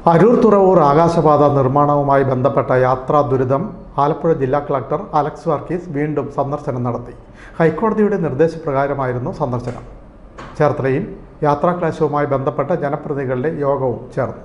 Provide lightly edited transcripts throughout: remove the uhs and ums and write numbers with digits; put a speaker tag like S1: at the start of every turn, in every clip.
S1: അരൂർ തുറവൂർ ആകാശപാത നിർമ്മാണവുമായി ബന്ധപ്പെട്ട യാത്രാ ദുരിതം ആലപ്പുഴ ജില്ലാ കളക്ടർ അലക്സ് വർഗീസ് വീണ്ടും സന്ദർശനം നടത്തി. ഹൈക്കോടതിയുടെ നിർദ്ദേശപ്രകാരമായിരുന്നു സന്ദർശനം. ചേർത്തലയിൽ യാത്രാക്ലേശവുമായി ബന്ധപ്പെട്ട ജനപ്രതിനിധികളുടെ യോഗവും ചേർന്നു.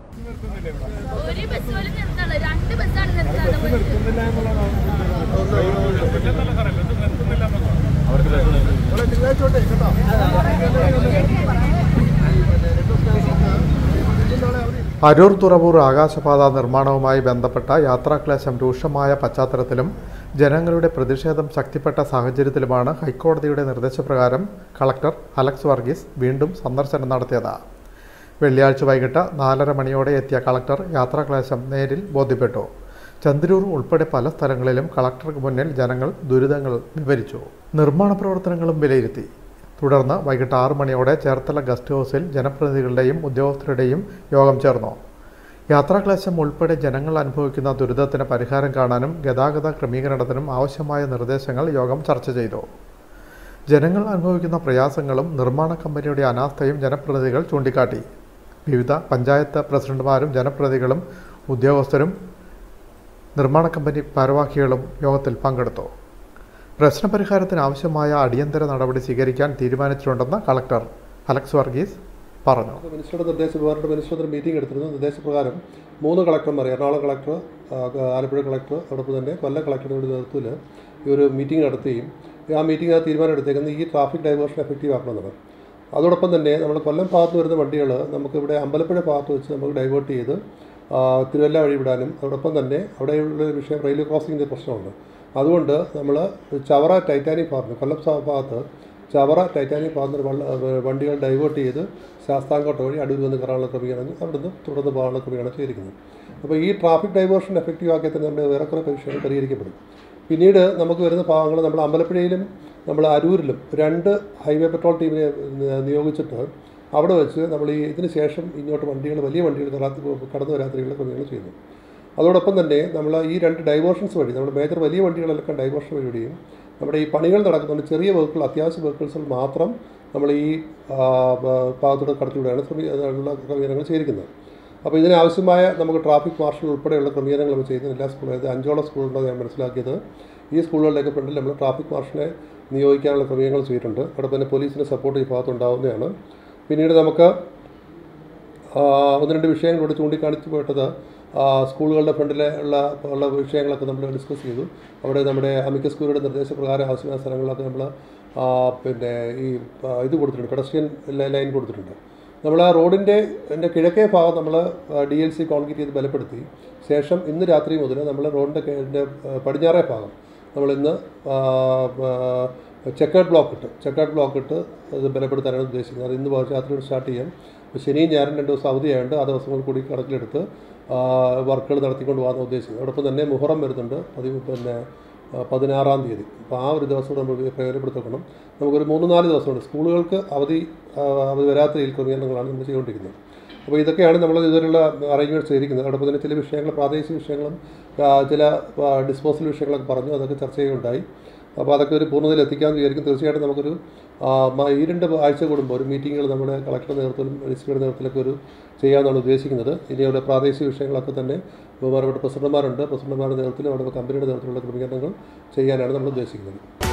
S1: അരൂർ തുറവൂർ ആകാശപാത നിർമ്മാണവുമായി ബന്ധപ്പെട്ട യാത്രാക്ലേശം രൂക്ഷമായ പശ്ചാത്തലത്തിലും ജനങ്ങളുടെ പ്രതിഷേധം ശക്തിപ്പെട്ട സാഹചര്യത്തിലുമാണ് ഹൈക്കോടതിയുടെ നിർദ്ദേശപ്രകാരം കളക്ടർ അലക്സ് വർഗീസ് വീണ്ടും സന്ദർശനം നടത്തിയത്. വെള്ളിയാഴ്ച വൈകിട്ട് 4:30 മണിയോടെ എത്തിയ കളക്ടർ യാത്രാക്ലേശം നേരിൽ ബോധ്യപ്പെട്ടു. ചന്ദ്രൂർ ഉൾപ്പെടെ പല സ്ഥലങ്ങളിലും കളക്ടർക്ക് മുന്നിൽ ജനങ്ങൾ ദുരിതങ്ങൾ വിവരിച്ചു. നിർമ്മാണ പ്രവർത്തനങ്ങളും വിലയിരുത്തി. തുടർന്ന് വൈകിട്ട് 6 മണിയോടെ ചേർത്തല ഗസ്റ്റ് ഹൗസിൽ ജനപ്രതിനിധികളുടെയും ഉദ്യോഗസ്ഥരുടെയും യോഗം ചേർന്നു. യാത്രാക്ലേശം ഉൾപ്പെടെ ജനങ്ങൾ അനുഭവിക്കുന്ന ദുരിതത്തിന് പരിഹാരം കാണാനും ഗതാഗത ക്രമീകരണത്തിനും ആവശ്യമായ നിർദ്ദേശങ്ങൾ യോഗം ചർച്ച ചെയ്തു. ജനങ്ങൾ അനുഭവിക്കുന്ന പ്രയാസങ്ങളും നിർമ്മാണ കമ്പനിയുടെ അനാസ്ഥയും ജനപ്രതിനിധികൾ ചൂണ്ടിക്കാട്ടി. വിവിധ പഞ്ചായത്ത് പ്രസിഡന്റുമാരും ജനപ്രതിനിധികളും ഉദ്യോഗസ്ഥരും നിർമ്മാണ കമ്പനി ഭാരവാഹികളും യോഗത്തിൽ പങ്കെടുത്തു. പ്രശ്നപരിഹാരത്തിന് ആവശ്യമായ അടിയന്തര നടപടി സ്വീകരിക്കാൻ തീരുമാനിച്ചിട്ടുണ്ടെന്ന് കളക്ടർ അലക്സ് വർഗീസ് പറഞ്ഞു.
S2: മിനിസ്റ്ററുടെ നിർദ്ദേശപ്രകാരം മിനിസ്റ്റർ മീറ്റിംഗ് എടുത്തിരുന്നു. നിർദ്ദേശപ്രകാരം 3 കളക്ടർമാർ, എറണാകുളം കളക്ടർ, ആലപ്പുഴ കളക്ടർ, അതോടൊപ്പം തന്നെ കൊല്ലം കളക്ടറുടെ നേതൃത്വത്തിൽ ഈ ഒരു മീറ്റിംഗ് നടത്തുകയും ആ മീറ്റിംഗ് തീരുമാനം എടുത്തേക്കുന്നത് ഈ ട്രാഫിക് ഡൈവേർഷൻ എഫക്റ്റീവ് ആക്കണമെന്നാണ്. അതോടൊപ്പം തന്നെ നമ്മൾ കൊല്ലം ഭാഗത്ത് വരുന്ന വണ്ടികൾ നമുക്കിവിടെ അമ്പലപ്പുഴ ഭാഗത്ത് വെച്ച് നമുക്ക് ഡൈവേർട്ട് ചെയ്ത് തിരുവല്ല വഴി വിടാനും, അതോടൊപ്പം തന്നെ അവിടെയുള്ള വിഷയം റെയിൽവേ ക്രോസിങ്ങിൻ്റെ പ്രശ്നമുണ്ട്. അതുകൊണ്ട് നമ്മൾ ചവറ ടൈറ്റാനിക് ഭാഗത്ത്, കൊല്ലം ഭാഗത്ത് ചവറ ടൈറ്റാനിക് ഭാഗത്ത് വണ്ടികൾ ഡൈവേർട്ട് ചെയ്ത് ശാസ്താംകോട്ട വഴി അടൂർ വന്ന് കയറാനുള്ള ക്രമീകരണം, അവിടുന്ന് തുടർന്ന് പോകാനുള്ള ക്രമീകരണം ചെയ്തിരിക്കുന്നത്. അപ്പോൾ ഈ ട്രാഫിക് ഡൈവേർഷൻ എഫക്റ്റീവ് ആക്കിയാൽ തന്നെ നമ്മുടെ വേറെക്കുറെ വിഷയങ്ങൾ പരിഹരിക്കപ്പെടും. പിന്നീട് നമുക്ക് വരുന്ന ഭാഗങ്ങൾ നമ്മൾ അമ്പലപ്പുഴയിലും നമ്മൾ അരൂരിലും 2 ഹൈവേ പെട്രോൾ ടീമിനെ നിയോഗിച്ചിട്ട് അവിടെ വെച്ച് നമ്മൾ ഇതിന് ശേഷം ഇങ്ങോട്ട് വണ്ടികൾ, വലിയ വണ്ടികൾ കടന്നു വരാത്ത രീതിയിലുള്ള ക്രമീകരണം ചെയ്യുന്നു. അതോടൊപ്പം തന്നെ നമ്മൾ ഈ 2 ഡൈവേർഷൻസ് വഴി, നമ്മുടെ മേജർ വലിയ വണ്ടികളെല്ലാം ഡൈവേർഷൻ വഴിയും നമ്മുടെ ഈ പണികൾ നടക്കുന്നുണ്ട് ചെറിയ വെഹിക്കിൾ, അത്യാവശ്യ വെഹിക്കിൾസിൽ മാത്രം നമ്മൾ ഈ ഭാഗത്തൂടെ കടത്തിവിടുകയാണ് ക്രമീകരണങ്ങൾ ചെയ്തിരിക്കുന്നത്. അപ്പോൾ ഇതിനാവശ്യമായ നമുക്ക് ട്രാഫിക് മാർഷൽ ഉൾപ്പെടെയുള്ള ക്രമീകരണങ്ങൾ നമ്മൾ ചെയ്യുന്നത് എല്ലാ സ്കൂളും, അതായത് 5ഓളം സ്കൂളുണ്ടെന്ന് ഞാൻ മനസ്സിലാക്കിയത്. ഈ സ്കൂളുകളിലേക്ക് ഫ്രണ്ടിൽ നമ്മൾ ട്രാഫിക് മാർഷലിനെ നിയോഗിക്കാനുള്ള ക്രമീകരണങ്ങൾ ചെയ്തിട്ടുണ്ട്. അവിടെ തന്നെ പോലീസിൻ്റെ സപ്പോർട്ട് ഈ ഭാഗത്തുണ്ടാവുന്നതാണ്. പിന്നീട് നമുക്ക് 1-2 വിഷയങ്ങളിലൂടെ ചൂണ്ടിക്കാണിച്ച് പോയിട്ടത് സ്കൂളുകളുടെ ഫ്രണ്ടിലെ ഉള്ള വിഷയങ്ങളൊക്കെ നമ്മൾ ഡിസ്കസ് ചെയ്തു. അവിടെ നമ്മുടെ അമിക്കസ് ക്യൂറിയുടെ നിർദ്ദേശപ്രകാരം ആവശ്യമായ സ്ഥലങ്ങളിലൊക്കെ നമ്മൾ പിന്നെ ഈ ഇത് കൊടുത്തിട്ടുണ്ട്, പെഡസ്ട്രിയൻ ലൈൻ കൊടുത്തിട്ടുണ്ട്. നമ്മൾ ആ റോഡിൻ്റെ കിഴക്കേ ഭാഗം നമ്മൾ DLC കോൺക്രീറ്റ് ചെയ്ത് ബലപ്പെടുത്തി. ശേഷം ഇന്ന് രാത്രി മുതൽ നമ്മൾ റോഡിൻ്റെ പടിഞ്ഞാറേ ഭാഗം നമ്മളിന്ന് ചെക്കേർഡ് ബ്ലോക്ക് ഇട്ട് അത് ബലപ്പെടുത്താനാണ് ഉദ്ദേശിക്കുന്നത്. അത് ഇന്ന് രാത്രിയോട് സ്റ്റാർട്ട് ചെയ്യാം. ശനിയും ഞായറും 2 ദിവസം അവധിയായതുകൊണ്ട് ആ ദിവസങ്ങൾ കൂടി കണക്കിലെടുത്ത് വർക്കുകൾ നടത്തിക്കൊണ്ട് പോകാൻ ഉദ്ദേശിക്കുന്നത്. അതോടൊപ്പം തന്നെ മുഹറം വരുന്നുണ്ട്, പിന്നെ 16-ാം തീയതി. അപ്പോൾ ആ ഒരു ദിവസം നമ്മൾ പ്രയോജനപ്പെടുത്തണം. നമുക്കൊരു 3-4 ദിവസമുണ്ട്. സ്കൂളുകൾക്ക് അവധി വരാത്ത രീതിയിൽ ക്രമീകരണങ്ങളാണ് നമ്മൾ ചെയ്തുകൊണ്ടിരിക്കുന്നത്. അപ്പോൾ ഇതൊക്കെയാണ് നമ്മൾ ഇതുവരെയുള്ള അറേഞ്ച്മെൻറ്റ്സ് ചെയ്തിരിക്കുന്നത്. അതോടൊപ്പം തന്നെ ചില വിഷയങ്ങൾ, പ്രാദേശിക വിഷയങ്ങളും ചില ഡിസ്പോസൽ വിഷയങ്ങളൊക്കെ പറഞ്ഞു, അതൊക്കെ ചർച്ച ചെയ്യുകയുണ്ടായി. അപ്പോൾ അതൊക്കെ ഒരു പൂർണ്ണതയിൽ എത്തിക്കാമെന്ന് വിചാരിക്കും. തീർച്ചയായിട്ടും നമുക്കൊരു ഈ 2 ആഴ്ച കൂടുമ്പോൾ ഒരു മീറ്റിങ്ങുകൾ നമ്മുടെ കളക്ടറുടെ നേതൃത്വത്തിലും മിനിസ്റ്ററുടെ നേതൃത്വത്തിലൊക്കെ ഒരു ചെയ്യാമെന്നാണ് ഉദ്ദേശിക്കുന്നത്. ഇനി അവിടെ പ്രാദേശിക വിഷയങ്ങളൊക്കെ തന്നെ ബഹുമാനപ്പെട്ട പ്രസിഡന്റുമാരുടെ നേതൃത്വത്തിലും അവിടെ കമ്പനിയുടെ നേതൃത്വത്തിലുള്ള ക്രമീകരണങ്ങൾ ചെയ്യാനാണ് നമ്മൾ ഉദ്ദേശിക്കുന്നത്.